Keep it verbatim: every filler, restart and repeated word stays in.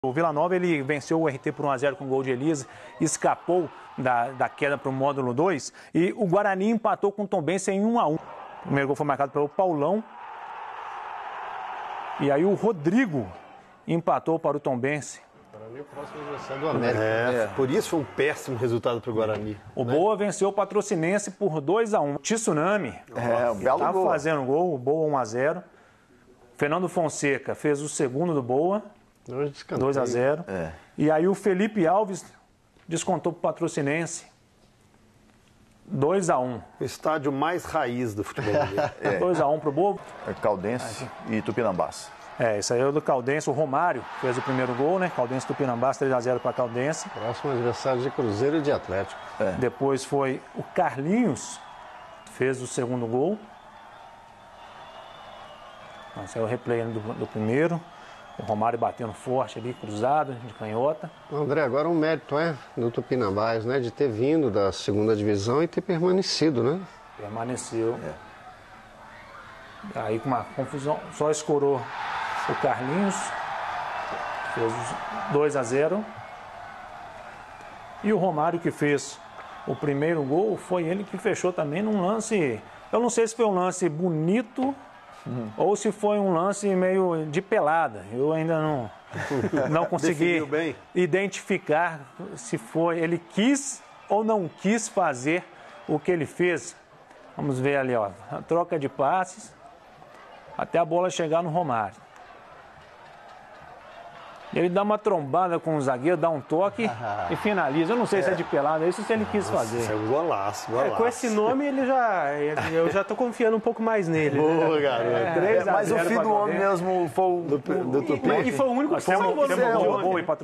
O Vila Nova ele venceu o R T por um a zero com gol de Elisa, escapou da, da queda para o módulo dois e o Guarani empatou com o Tombense em um a um. O primeiro gol foi marcado pelo Paulão e aí o Rodrigo empatou para o Tombense. O próximo adversário do América. É, É. Por isso foi um péssimo resultado para o Guarani. O né? Boa venceu o Patrocinense por dois a um. Tsunami É, um belo estava gol. fazendo gol, o Boa um a zero. Fernando Fonseca fez o segundo do Boa. dois a zero. É. E aí o Felipe Alves descontou para o Patrocinense. dois a um. O estádio mais raiz do futebol brasileiro. É. dois a um para o Boa. Caldense e Tupinambás. É, isso aí é o do Caldense. O Romário fez o primeiro gol, né? Caldense Tupinambás, três a zero para Caldense. Próximo adversário de Cruzeiro e de Atlético. É. Depois foi o Carlinhos, fez o segundo gol. Esse é o replay do, do primeiro. O Romário batendo forte ali, cruzado, de canhota. André, agora um mérito é do Tupinambás, né? De ter vindo da segunda divisão e ter permanecido, né? Permaneceu. Aí com uma confusão, só escorou o Carlinhos. Fez os dois a zero. E o Romário que fez o primeiro gol, foi ele que fechou também num lance... Eu não sei se foi um lance bonito... Uhum. Ou se foi um lance meio de pelada. Eu ainda não, não consegui bem. identificar se foi ele quis ou não quis fazer o que ele fez. Vamos ver ali, ó, a troca de passes até a bola chegar no Romário. Ele dá uma trombada com o zagueiro, dá um toque e finaliza. Eu não sei é. se é de pelada, isso se ele quis fazer. Isso é um golaço, golaço. É, com esse nome ele já. Eu já tô confiando um pouco mais nele. Boa, né? garoto. É, É, mas o fim do homem mesmo foi o... Do, do, do E, e foi o único que salvou no Temos gol de gol ontem. e